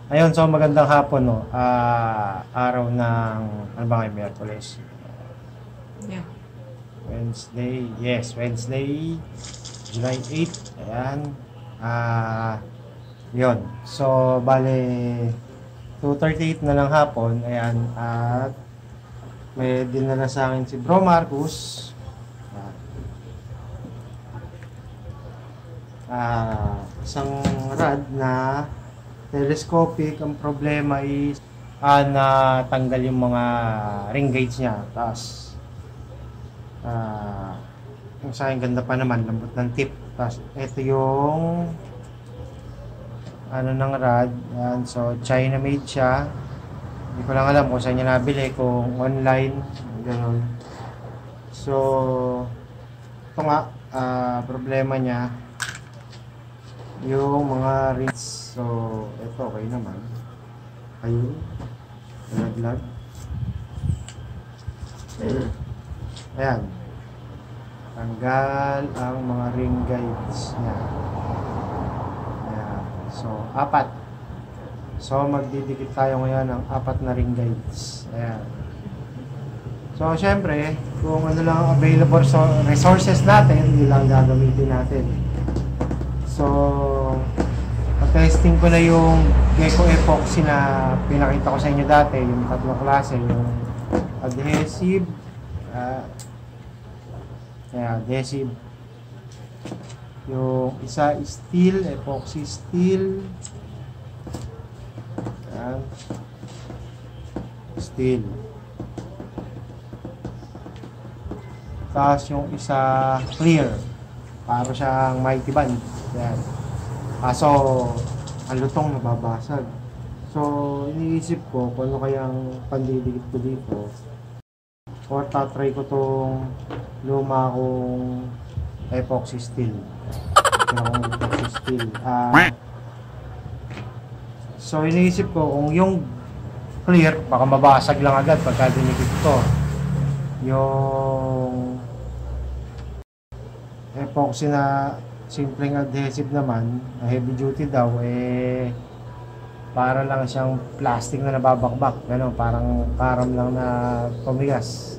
Ayun, so magandang hapon, no? Araw ng, ano ba ngayon, Miyerkules? Yeah. Wednesday, yes, Wednesday, July 8. Ayan. Yun. So, bale, 2:38 na lang hapon. Ayan. At may dinala sa akin si Bro Marcus. Isang rad na telescopic. Ang problema is na tanggal yung mga ring gauge niya. Tapos yung sa akin ganda pa naman, lambot ng tip. Tapos ito yung ano ng rad. Yan. So China made siya. Hindi ko lang alam kung saan niya nabili, kung online, gano'n. So ito nga, problema niya yung mga rings. So ito okay naman. Ayun, laglag. Ayan, tanggal ang mga ring guides niya. Ayan. So 4. So magdidikit tayo ngayon ng 4 na ring guides. Ayan. So syempre, kung ano lang available resources natin, yun lang gagamitin natin. So testing ko na yung Gecko epoxy na pinakita ko sa inyo dati, yung tatlong klase, yung adhesive, adhesive, yung isa steel, epoxy steel, ayan, steel, tapos yung isa clear, para siyang mighty band. Ayan. Kaso, ang lutong nababasag. So, iniisip ko kung ano kayang pandidikit ko dito. Or tatry ko tong luma kong epoxy steel. So, iniisip ko kung yung clear, baka mabasag lang agad pagka dinikit ko. Yung epoxy na simpleng adhesive naman, heavy duty daw, para lang siyang plastic na nababakbak, gano'n, parang karam lang na tumigas.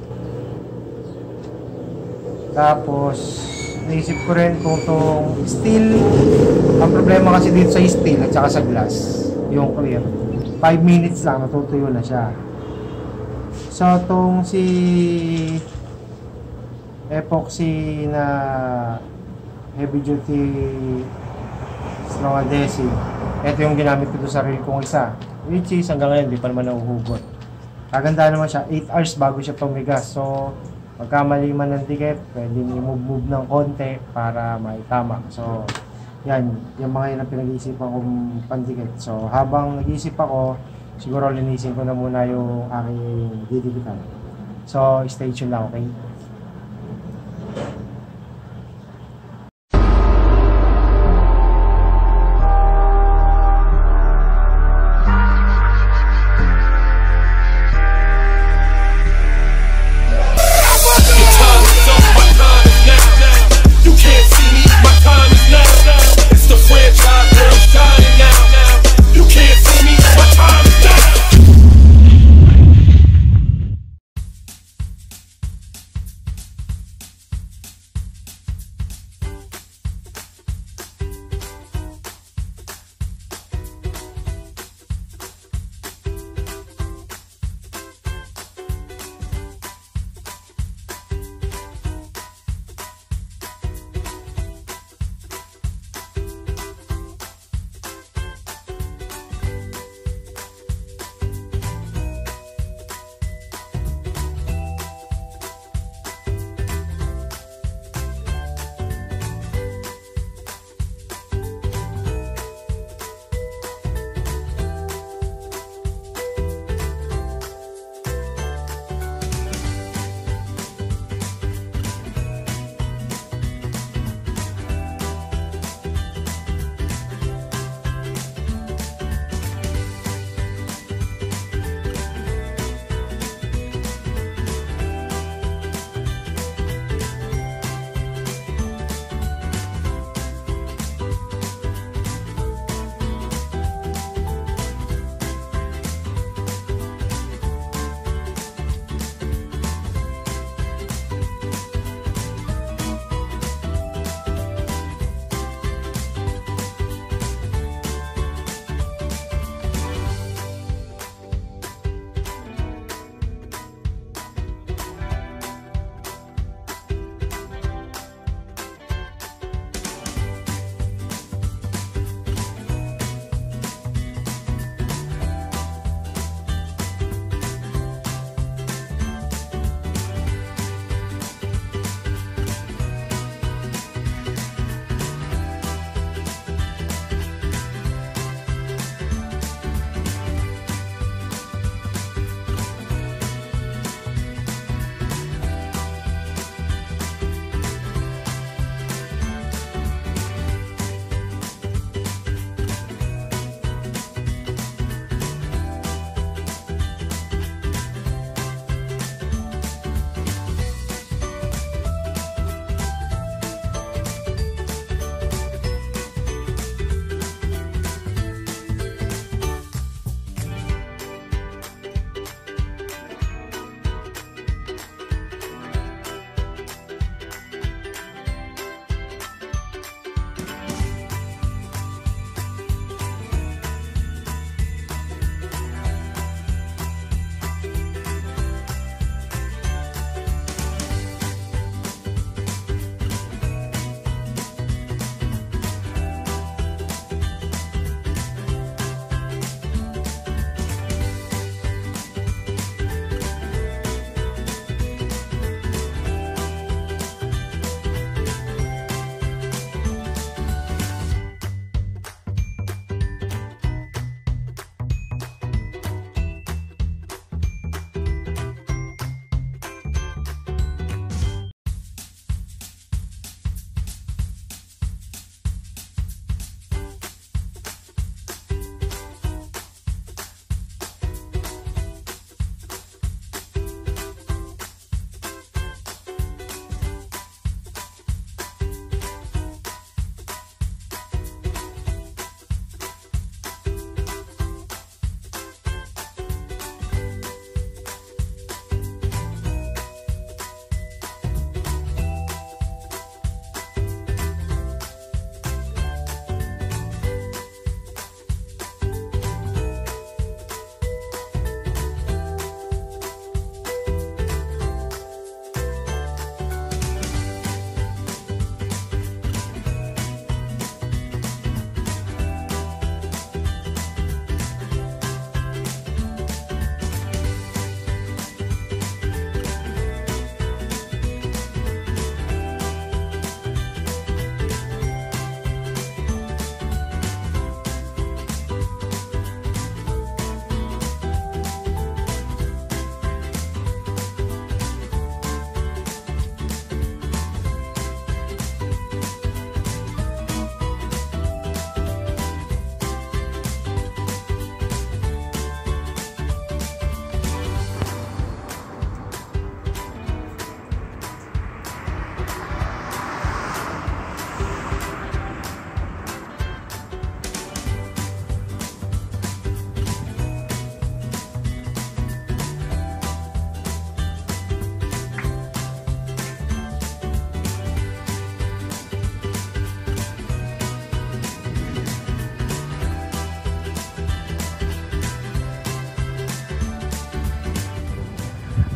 Tapos naisip ko rin kung itong steel, ang problema kasi dito sa steel at saka sa glass, yung clear, 5 minutes lang natutuyo na siya. So itong si epoxy na heavy duty strong adhesive, ito yung ginamit ko sa sarili kong isa, which is hanggang ngayon di pa naman nahuhugot. Kaganda naman siya, 8 hours bago siya tumigas. So pagkamali man ng dikit, pwede i-move ng konti para maitama. So yan, yung mga yun ang pinag-iisipan kong pandikit. So habang nag-iisip ako, siguro linisin ko na muna yung aking didikitan. So stay tuned lang, okay?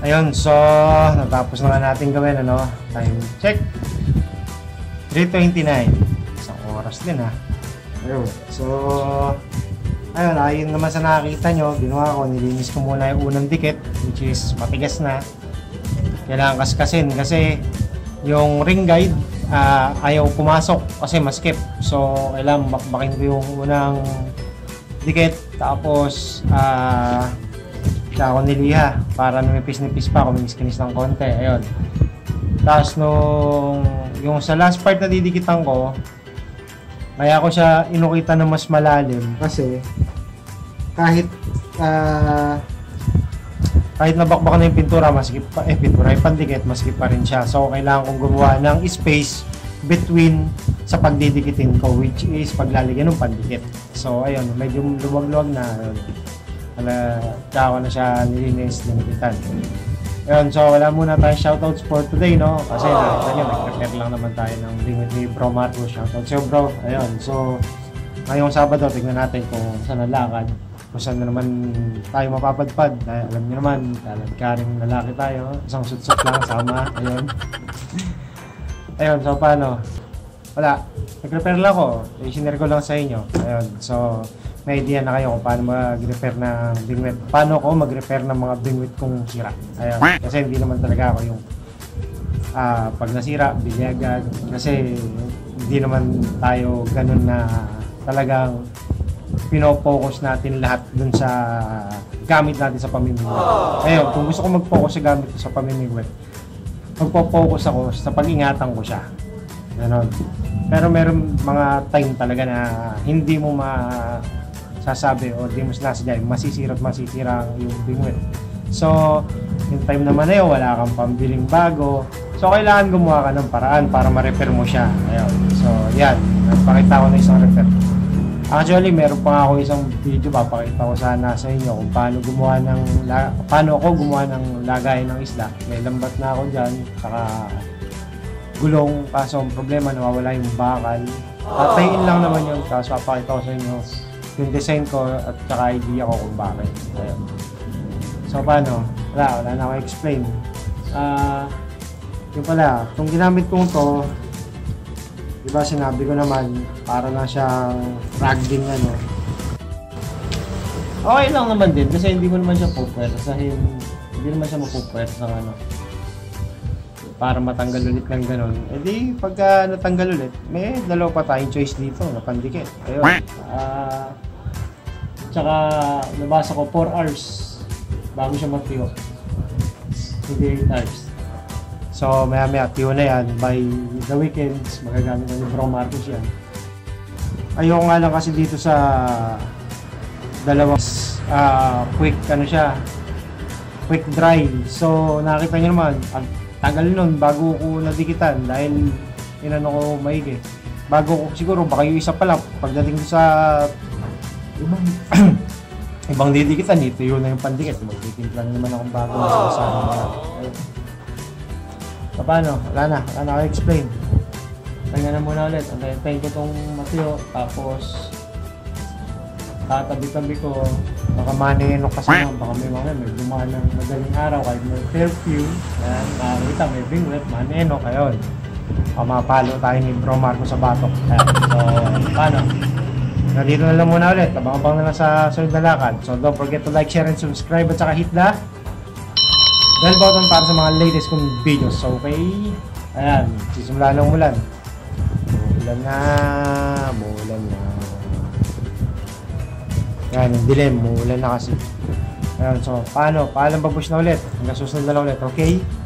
Ayun, so natapos na nga natin gawin, ano, time check 3:29, isang oras din ha. Ayun, so ayun naman sa nakakita nyo, ginawa ko, nilinis ko muna yung unang dikit, which is matigas na, kailangan kaskasin kasi yung ring guide ayaw pumasok kasi maskip, so kailangan bakbakin ko yung unang dikit, tapos tsaka ako niliha para numipis-nipis pa, kuminis-kinis ng konti. Ayun, tapos yung sa last part na didikitan ko, kaya ko siya inukita na mas malalim kasi kahit nabakbak na yung pintura, maskip pa, pintura yung pandikit, maskip pa rin siya. So kailangan kong gumawa ng space between sa pagdidikitin ko, which is paglalagyan ng pandikit. So ayun, medyo luwag-luwag na. Tsaka ko na siya nilinis, dinikitan. Ayun, so wala muna tayong shoutouts for today, no? Kasi nakita nyo, nag-prepare lang naman tayo ng Bing with Bro Marco. Shoutout sa'yo, bro. Ayun, so ngayong Sabado, tignan natin kung saan nalakad, kung saan na naman tayo mapapadpad. Dahil alam nyo naman, karing lalaki tayo, isang sutsut lang, sama. Ayun. Ayun, so paano? Wala, nag-prepare lang ako. I-share ko lang sa inyo. Ayun, so may idea na kayo kung paano mag-repair ng bingwit. Paano ako mag-repair ng mga bingwit kung sira. Ayun. Kasi hindi naman talaga ako yung pag nasira, bili agad. Kasi hindi naman tayo ganun na talagang pinopokus natin lahat dun sa gamit natin sa pamimigwit. Ayun, kung gusto ko mag-focus sa gamit ko sa pamimigwit, magpo-focus ako sa pag-ingatan ko siya. Ganon. Pero meron mga time talaga na hindi mo sasabi o di mo sinasadya, masisira yung bingwit. So, yung time naman na yun, wala kang pambiling bago. So, kailangan gumawa ka ng paraan para ma-repair mo siya. Ayun. So, yan. Nagpakita ko na isang repair. Actually, meron pa nga ako isang video, papakita ko sana sa inyo kung paano ako gumawa ng lagay ng isda. May lambat na ako dyan, saka gulong, kaso ang problema, nawawala yung bakal. Tatayin lang naman yun, tapos papakita ko sa inyo yung design ko at saka idea ko kung bakit. Ayun. So paano? Wala na ako explain. Yung pala, itong ginamit kong to, diba sinabi ko naman, para na siyang ragding ano. Okay lang naman din kasi hindi mo naman siya pupwersahin. Hindi naman siya mapupwersa ng ano, para matanggal ulit ng ganon. E di, pagka natanggal ulit, may dalawa pa tayong choice dito na pandikit. Ayun. Tsaka, nabasa ko 4 hours bago siya magtiyo. Hindi 8 hours. So, maya-maya, tiyo na yan. By the weekends, magagamit na ni Bro Marcos yan. Ayoko nga lang kasi dito sa dalawang quick quick dry. So, nakita nyo naman, tagal nun bago ko nadikitan dahil inano ko maigi. Bago ko siguro baka yung isa pa lang pagdating sa ibang didikitan, dito yun na yung pandikit. Magtitimplan naman akong bago na sa paano? Wala na ako explain. Kanya na muna ulit. Antayin ko itong matiyo, tapos tatabi-tabi ko. Baka maninok kasi naman, baka may dumaan ng madaling araw kahit may curfew. Ayan, makakita, may bingwit, maninok, ayun. Mapalo tayo ni Bro Marco sa batok. Ayan, so, paano? Nandito na lang muna ulit. Abang-abang na lang sa sunod na lakad. So, don't forget to like, share, and subscribe, at saka hit the bell button para sa mga latest kong videos. So, okay? Ayan, sisimula ng umulan. Umulan na. Ayan, yung dilim, umulan na kasi. Ayan, so, paano? Paalam pag-push na ulit. Hanggang susunod na lang ulit, okay?